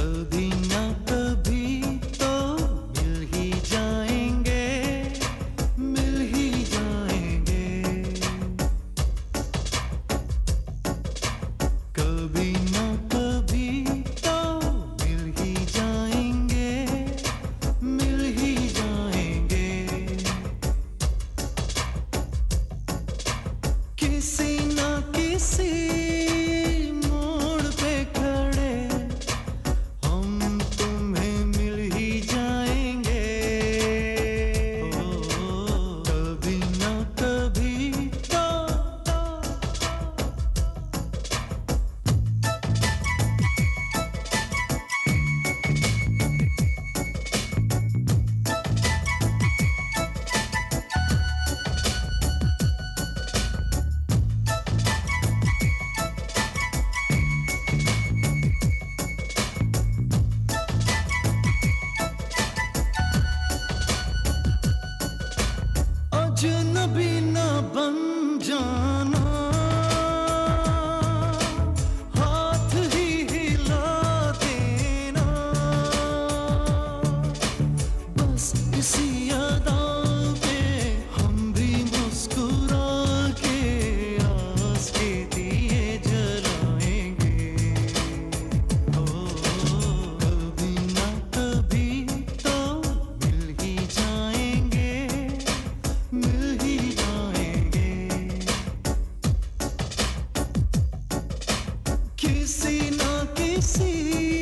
कभी ना कभी तो मिल ही जाएंगे, मिल ही जाएंगे। कभी ना कभी तो मिल ही जाएंगे, मिल ही जाएंगे। किसी ना किसी मोड़ पे खड़े हम तुम्हें मिल ही जाएंगे। कभी ना कभी तो। अजनबी ना बन जाना, हाथ ही हिला देना, बस इसी अदा पे हम भी मुस्कुरा के आस के दिए जलाएंगे। ओ, कभी ना कभी तो मिल ही जाएंगे, मिल ही जाएंगे। किसी ना किसी